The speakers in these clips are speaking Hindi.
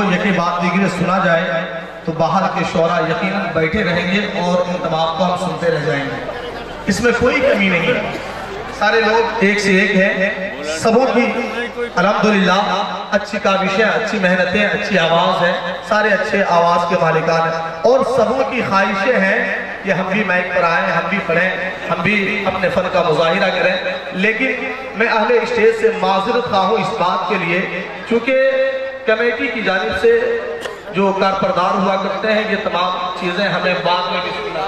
यकीन बात दीजिए सुना जाए तो बाहर के शोरा यकीनन बैठे रहेंगे और इन तमाम को हम सुनते रह जाएंगे। इसमें कोई कमी नहीं है, सारे लोग एक से एक हैं, सबों की अल्हम्दुलिल्लाह अच्छी काविशें, अच्छी मेहनतें, अच्छी आवाज़ है, सारे अच्छे आवाज़ के मालिकान हैं और सबों की ख्वाहिशें हैं कि हम भी माइक पर आएँ, हम भी पढ़ें, हम भी अपने फ़न का मुजाहिरा करें। लेकिन मैं अहले स्टेज से माज़रत खा हूँ इस बात के लिए, चूँकि कमेटी की जानिब से जो कारपरदार हुआ करते हैं ये तमाम चीज़ें हमें बाद में भी सुना,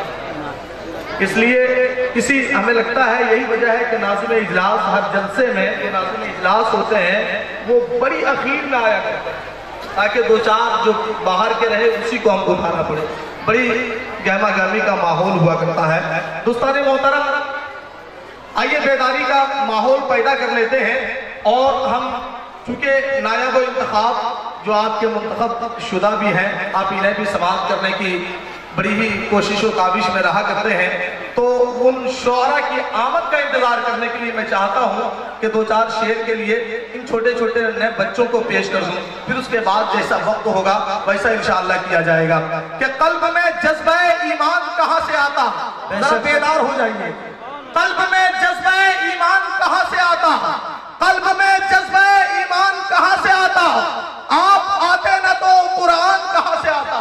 इसलिए किसी हमें लगता है यही वजह है कि नाज़िम इजलास हर जलसे में जो नाज़िम इजलास होते हैं वो बड़ी अखीर में आया करते हैं ताकि दो चार जो बाहर के रहे उसी को हमको उठाना पड़े। बड़ी गहमा गहमी का माहौल हुआ करता है। दोस्तान मोहतरम, आइए बेदारी का माहौल पैदा कर लेते हैं और हम चूँकि नायब इंतखाब जो आपके मुंतखब शुदा भी हैं, आप इन्हें भी समाअत करने की बड़ी ही कोशिश और काविश में रहा करते हैं, तो उन शोहरा की आमद का इंतजार करने के लिए मैं चाहता हूँ कि दो चार शेर के लिए इन छोटे छोटे नए बच्चों को पेश कर दूँ, फिर उसके बाद जैसा वक्त होगा वैसा इंशाअल्लाह किया जाएगा। कि कल्ब में जज्बा ईमान कहाँ से आता, जरा बेदार हो जाइए। कल्ब में जज्बा ईमान कहाँ से आता, कल्ब में जज्बा ईमान कहाँ से आता, आप आते न तो कुरान कहाँ से आता।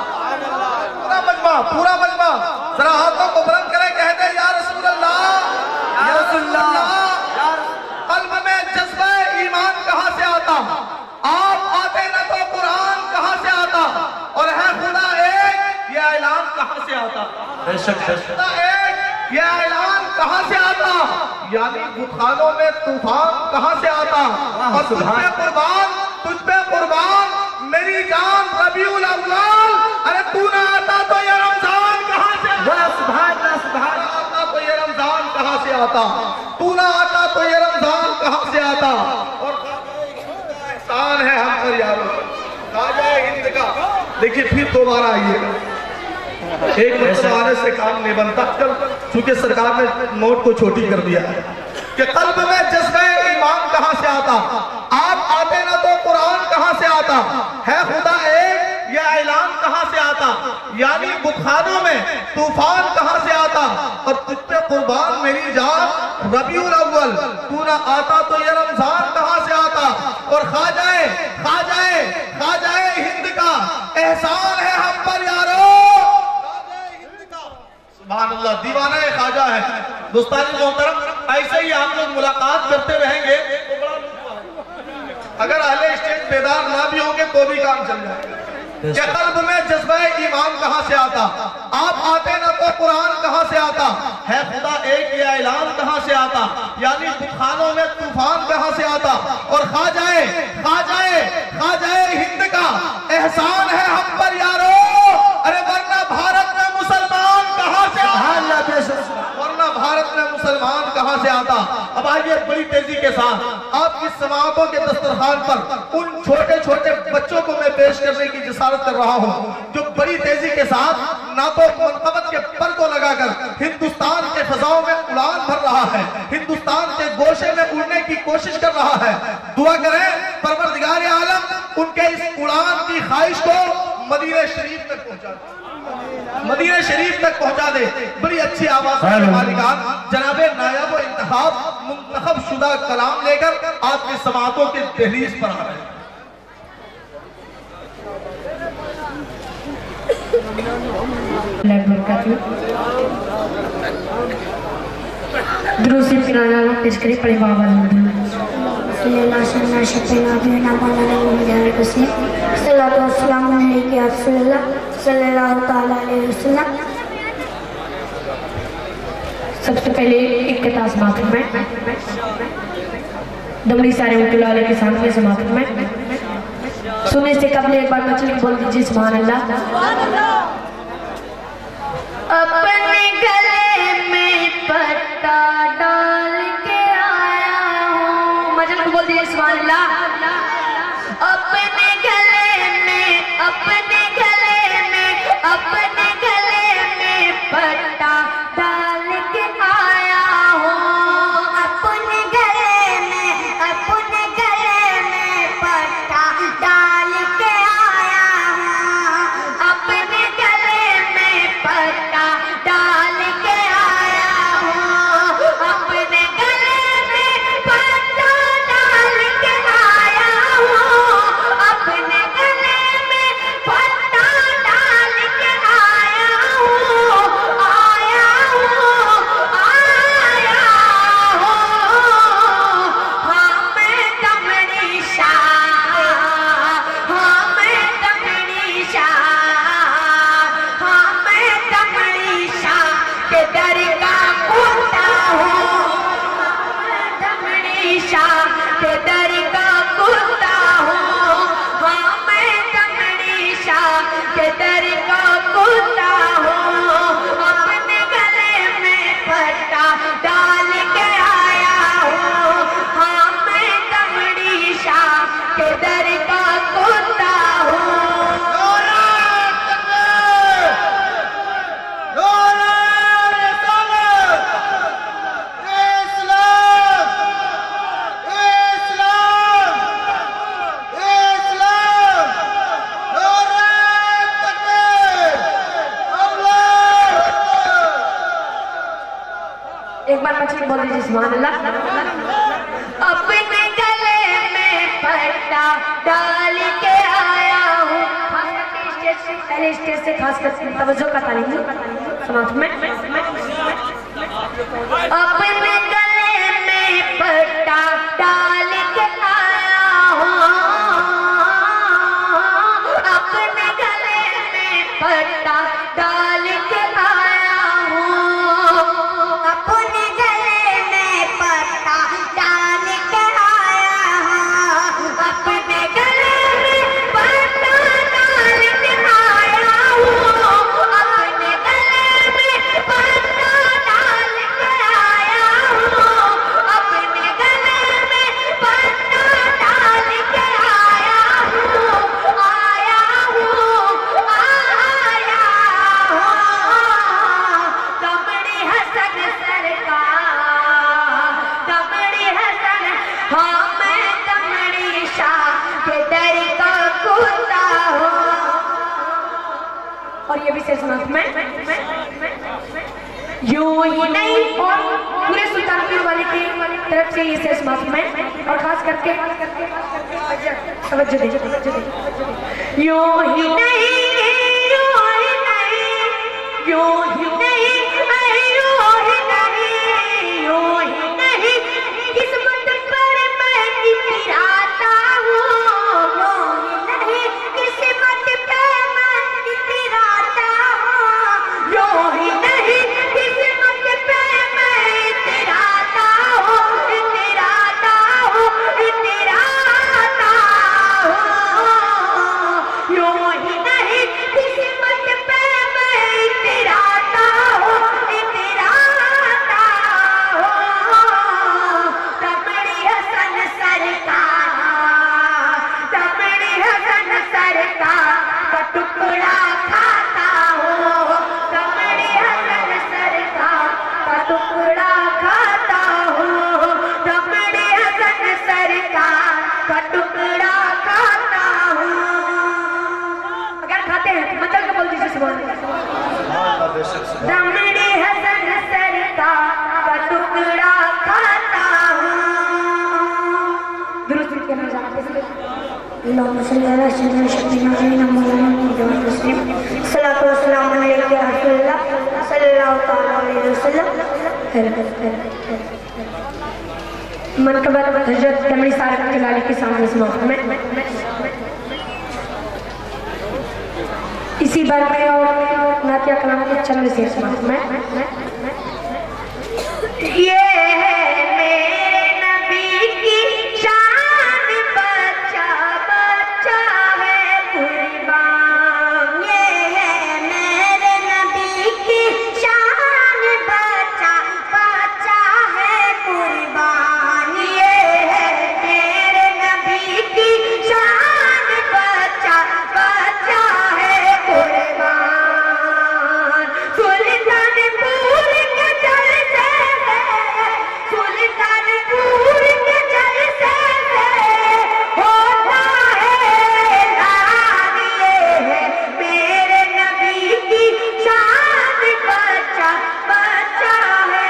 पूरा मजमा जरा हाथों को बुलंद करें, कहते या रसूल अल्लाह, या रसूल अल्लाह। कल्ब में जज्बा ईमान कहाँ से आता, आप आते न तो कुरान कहाँ से आता, और है खुदा एक ये ऐलान कहाँ से आता। बेशक खुदा एक ये ऐलान कहाँ से आता, यानी बुखानों में तूफान कहाँ से आता। और तुझ पे कुर्बान मेरी जान रबीउल अव्वल, अरे तू ना आता तो ये रमजान कहाँ से आता, तो ये रमजान कहाँ से आता, तू ना आता तो ये रमजान कहाँ से आता। और एहसान है हम पर यारो, खाजा हिंद का। देखिए फिर दोबारा आइएगा, एक मतलब आने से काम नहीं बनता, चूंकि सरकार ने नोट को छोटी कर दिया है कि कल्ब में जज्बा ईमान कहाँ से आता, आप आते ना तो कुरान कहाँ से आता, है खुदा एक ये ऐलान कहाँ से आता, यानी बुखारों में तूफान कहाँ से आता। और तुझ पे कुर्बान मेरी जान रबीउल अव्वल, तू ना आता तो ये रमजान कहाँ से आता। और खाजाए हिंद का एहसान है हम पर यारो, सुभान अल्लाह, दीवाना है खाजा है। दोस्तानी मोहतरम, ऐसे ही आप लोग मुलाकात करते रहेंगे तो बड़ा, अगर अहले स्टेज बेदार ना भी होंगे तो भी काम चल जाएगा। क्या कल्ब में जज्बा ईमान कहाँ से आता, आप आते ना तो कुरान कहाँ से आता, है खुदा एक ये ऐलान कहाँ से आता, यानी बुखानों में तूफान कहाँ से आता। और खाजाए हिंद का एहसान है हम पर यारो, अरे वरना भारत में मुसलमान कहाँ से आता, वरना भारत में मुसलमान कहाँ से आता। अब आइए बड़ी तेजी के साथ आपकी समाअतों के दस्तरखान पर उन छोटे छोटे बच्चों को मैं पेश करने की जिसारत कर रहा हूँ, जो बड़ी तेजी के साथ ना तो मनकबत के पर को लगाकर हिंदुस्तान के फजाओं में उड़ान भर रहा है, हिंदुस्तान के गोशे में उड़ने की कोशिश कर रहा है। दुआ करें परवरदिगार आलम उनके इस उड़ान की ख्वाहिश को मदीना शरीफ तक पहुंचा दे, मदीना शरीफ तक पहुंचा दे। बड़ी अच्छी आवाज के मालिकान जनाबे नायब इंतखाब मुंतखब शुदा कलाम लेकर आपकी समाअतों के दहलीज पर आ रहे हैं। दुरूद से पिराना पेश करें पड़े बाबा सबसे पहले इक्तिदा समाअत में दमड़ी सारे उम्मत के सामने समाअत में सुनने से कबल एक बार मछली बोल दीजिए सुभान अल्लाह। अपने गले में पट्टा डाल के आया हूँ, मजल को बोल दीजिए सुभान अल्लाह। अपने गले में पट्टा डाल के आया हूँ, अपने गले में पट्टा डाल के आया के दर का कुत्ता हो, अपने गले में पट्टा डाल के आया हूँ। हाँ मैं दमड़ी शाह के दर का कुत्ता हूँ। एक बार मछली बोल दीजिए सुभान अल्लाह। अपने गले में पट्टा डाल के आया हूँ। पहले स्टेज से खास कर तवज्जो का तालीम समाज में। अपने गले में पट्टा डाल के आया हूँ, अपने गले में पट्टा डाल के आया हूँ, अपने गले में पट्टा डाल के आया हूँ, अपने गले में पट्टा डाल के आया हूँ, अपने गले में पट्टा डाल के आया हूँ, अपने गले में पट्टा डाल के आया हूँ, आया हूँ, आया हूँ। दमड़ी हसन सरकार, दमड़ी हसन, हाँ मैं दमड़ी शाह के दर का कुत्ता हूँ। और ये विशेष मंत्र में यूं ही नहीं और पूरे सुल्तानपुर वाले की तरफ से ये विशेष मंत्र में और खास करके तवज्जो दीजिए, यूं ही नहीं, यूं ही नहीं, यूं ही नहीं, यूं ही नहीं, यूं ही नहीं, किस्मत पर मैं इतराता हूँ, यूं ही नहीं, किस्मत पे मैं इतराता हूँ, यूं ही नहीं, किस्मत पे मैं इतराता हूँ, इतराता हूँ, इतराता हूँ, यूं ही नहीं, किस्मत पे मैं इतराता हूँ, इतराता हूँ। दमड़ी हसन सरकार, दमड़ी हसन सरकार का टुकड़ा खाता हूँ, दमड़ी हसन सरकार का टुकड़ा खाता हूँ, दमड़ी हसन सरकार का टुकड़ा खाता हूँ। अगर खाते हैं तो मतलब क्या बोल दीजिए सुभान अल्लाह। दमड़ी हसन सरकार का टुकड़ा खाता हूँ। दुरुस्त के नाम जाते हैं। अल्लाहुम्मा सल्ली अला सय्यिदना शफीना मौलाना मुहम्मद मुस्लिम सल्लल्लाहु अलैहि वसल्लम सल्लल्लाहु अलैहि वसल्लम। मनकबत हजरत दमड़ी साहब जलाली के सामने समाप्त में इसी बार में और नातिया कलाम के चंद से समाप्त में ये है मेरे नबी की शान, बच्चा बच्चा है कुर्बान, ये है मेरे नबी की शान, बच्चा बच्चा है कुर्बान, ये है मेरे नबी की शान, बच्चा बच्चा है कुर्बान। सुल्तानपुर के जलसे में, सुल्तानपुर के जलसे में होता है ऐलान, ये है मेरे नबी की शान, बच्चा बच्चा है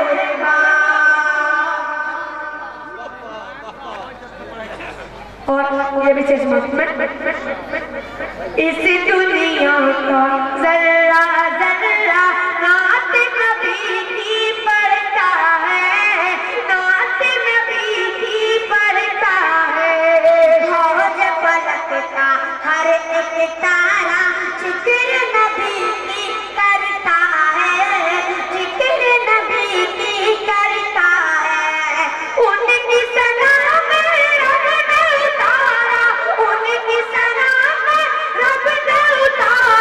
कुर्बान। और ये विशेष मत में इस दुनिया का जर्रा जर्रा नात नबी की पढ़ता है, नात नबी की पढ़ता है, हौज फलक का हर एक तारा जिक्र नबी की करता है, जिक्र नबी की करता है। उनकी सना में रब ने उतारा, उनकी सना में रब ने उतारा,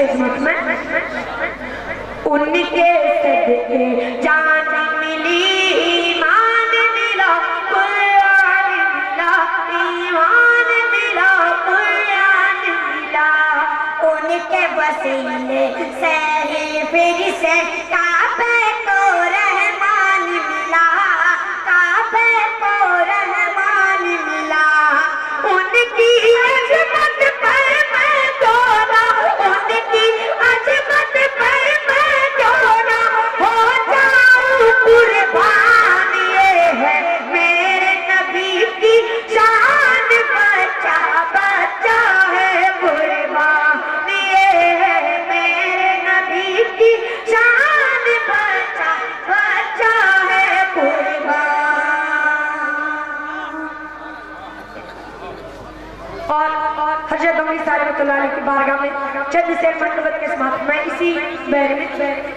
कैसे हिम्मत में उनके सदके जान मिली, ईमान मिला, कुरान मिला, ईमान मिला, कुरान मिला। उनके वसीले से ही फिर से काबे को रहमान मिला, काबे को रहमान मिला। उनकी अजमत पर मैं डोला, उनकी अजमत पर मैं डोला, हो जाऊं कुर्बान। ये है मेरे नबी की शान, बच्चा बच्चा है कुर्बान। ये है मेरे नबी की शान, बच्चा बच्चा है कुर्बान। और हजरत उमर रहमतुल्लाह अलैह की बारगाह में चंद शेर मनकबत के साथ मैं इसी बैर में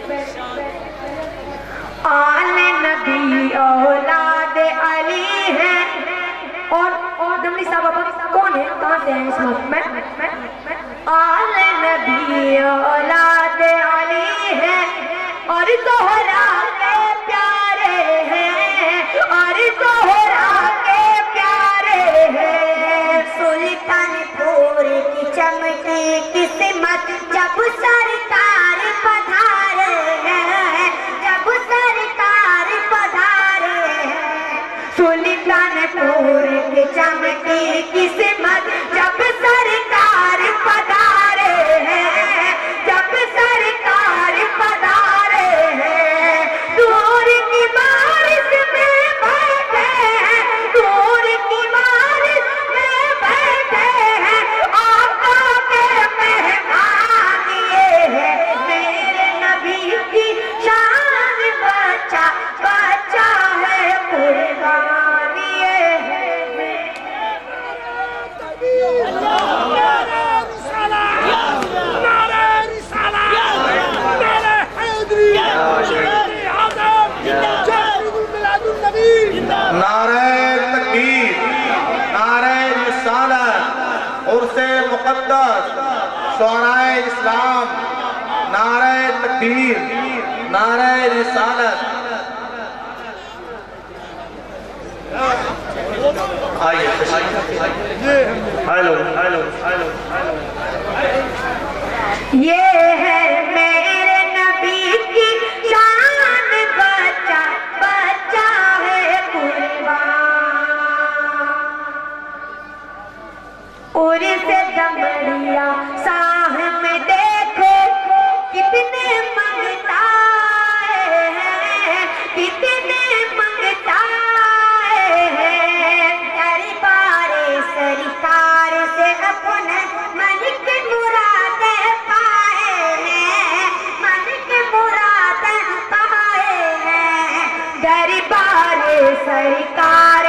आले नबी औलाद अली है। और दमली साहब कौन है, कहाँ से हैं इस वक्त में? आले नबी औलाद अली है और ज़ोहरा के प्यारे हैं, और ज़ोहरा के प्यारे हैं। सुल्तानपुर की चमकी किस्मत जब सरकार पधारे हैं, जब सरकार पधारे हैं। सुल्तानपुर की चमकी किस्मत जब सरकार पधारे हैं, जब सरकार पधारे हैं। दूर की बारिश में बैठे हैं, दूर की बारिश में बैठे हैं, आका के मेहमान। ये है मेरे नबी की शान, बच्चा बच्चा है कुर्बान। ये है नारे तकबीर, नारे रिसालत, उर्से मुक़द्दस, शुअराए इस्लाम, नारे तकबीर, नारे रिसालत। आइए हेलो हेलो हेलो। ये है मेरे नबी की शान, बच्चा बच्चा है कुर्बान। और से दमड़िया साह में देखो कितने मंगता है, कितने मंगता है। दरबारे सरकार से अपने मन की मुरादें पाए हैं, मन की मुरादें पाए हैं। दरबारे सरकार